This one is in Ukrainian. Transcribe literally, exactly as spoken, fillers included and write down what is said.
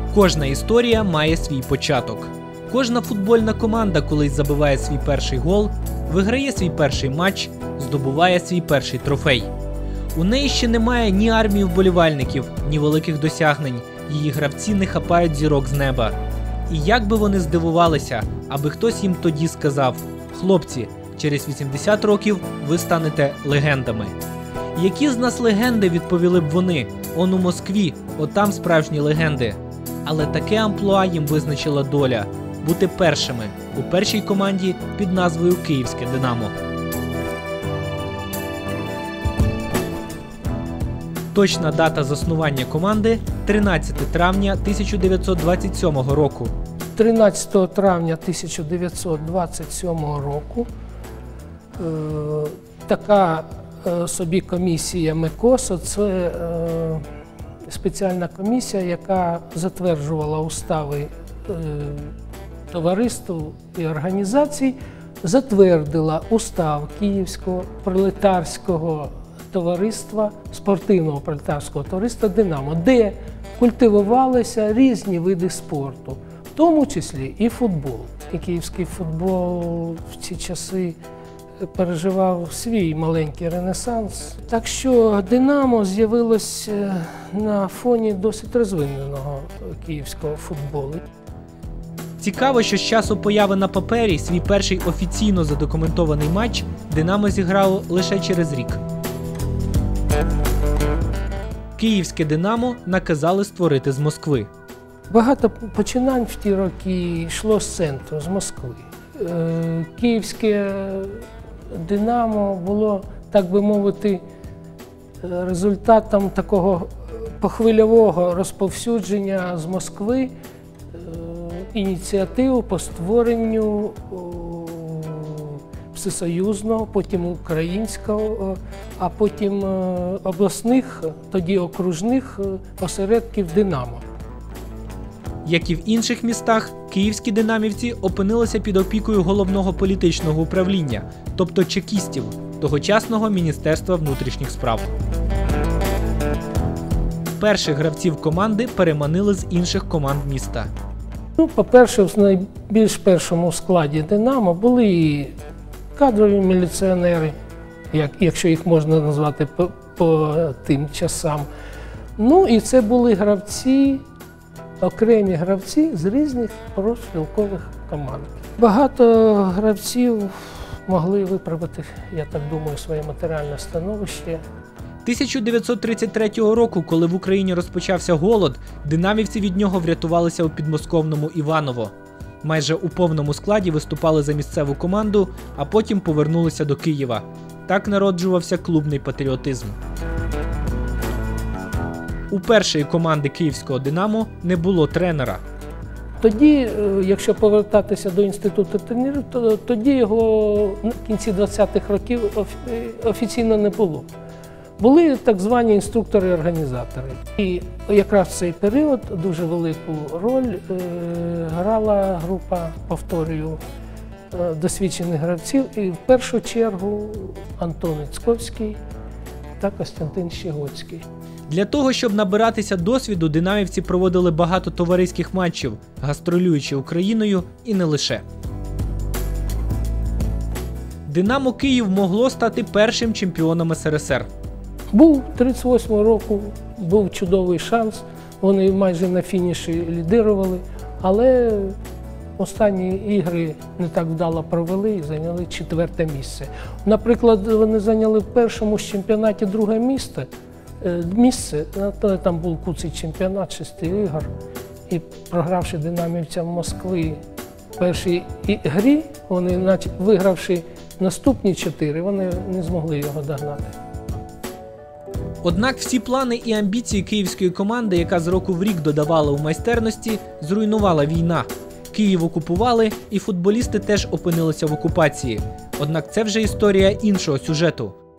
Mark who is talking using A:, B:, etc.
A: Кожна історія має свій початок. Кожна футбольна команда колись забиває свій перший гол, виграє свій перший матч, здобуває свій перший трофей. У неї ще немає ні армії вболівальників, ні великих досягнень. Її гравці не хапають зірок з неба. І як би вони здивувалися, аби хтось їм тоді сказав: «Хлопці, через вісімдесят років ви станете легендами». Які з нас легенди, відповіли б вони: «Он у Москві, отам справжні легенди». Але таке амплуа їм визначила доля – бути першими у першій команді під назвою «Київське Динамо». Точна дата заснування команди – тринадцяте травня тисяча дев'ятсот двадцять сьомого року.
B: тринадцятого травня тисяча дев'ятсот двадцять сьомого року е, така е, собі комісія МЕКОСО – це е, спеціальна комісія, яка затверджувала устави е, товариств і організацій, затвердила устав Київського пролетарського товариства, спортивного пролетарського товариства «Динамо», де культивувалися різні види спорту, в тому числі і футбол. І київський футбол в ці часи переживав свій маленький ренесанс. Так що «Динамо» з'явилось на фоні досить розвиненого київського футболу.
A: Цікаво, що з часу появи на папері свій перший офіційно задокументований матч «Динамо» зіграло лише через рік. Київське «Динамо» наказали створити з Москви.
B: Багато починань в ті роки йшло з центру, з Москви. Київське «Динамо» було, так би мовити, результатом такого похвильового розповсюдження з Москви ініціатив по створенню всесоюзного, потім українського, а потім обласних, тоді окружних осередків «Динамо».
A: Як і в інших містах, київські динамівці опинилися під опікою головного політичного управління, тобто чекістів, тогочасного Міністерства внутрішніх справ. Перших гравців команди переманили з інших команд міста.
B: Ну, по-перше, в найбільш першому складі «Динамо» були і кадрові міліціонери, як, якщо їх можна назвати по, по тим часам. Ну і це були гравці, окремі гравці з різних профспілкових команд. Багато гравців могли виправити, я так думаю, своє матеріальне становище.
A: тисяча дев'ятсот тридцять третього року, коли в Україні розпочався голод, динамівці від нього врятувалися у підмосковному Іваново. Майже у повному складі виступали за місцеву команду, а потім повернулися до Києва. Так народжувався клубний патріотизм. У першої команди київського «Динамо» не було тренера.
B: Тоді, якщо повертатися до інституту тренерів, то тоді його в кінці двадцятих років офіційно не було. Були так звані інструктори-організатори. І якраз в цей період дуже велику роль е, грала група, повторюю, е, досвідчених гравців. І в першу чергу Антон Іцковський та Костянтин Щегоцький.
A: Для того, щоб набиратися досвіду, динамівці проводили багато товариських матчів, гастролюючи Україною і не лише. «Динамо Київ» могло стати першим чемпіоном ес ер ес ер.
B: Був тридцять восьмого року, був чудовий шанс, вони майже на фініші лідирували, але останні ігри не так вдало провели і зайняли четверте місце. Наприклад, вони зайняли в першому ж чемпіонаті друге місце, місце, там був куций чемпіонат шести ігор, і програвши динамівцям Москви в першій грі, вони, вигравши наступні чотири, вони не змогли його догнати.
A: Однак всі плани і амбіції київської команди, яка з року в рік додавала у майстерності, зруйнувала війна. Київ окупували, і футболісти теж опинилися в окупації. Однак це вже історія іншого сюжету.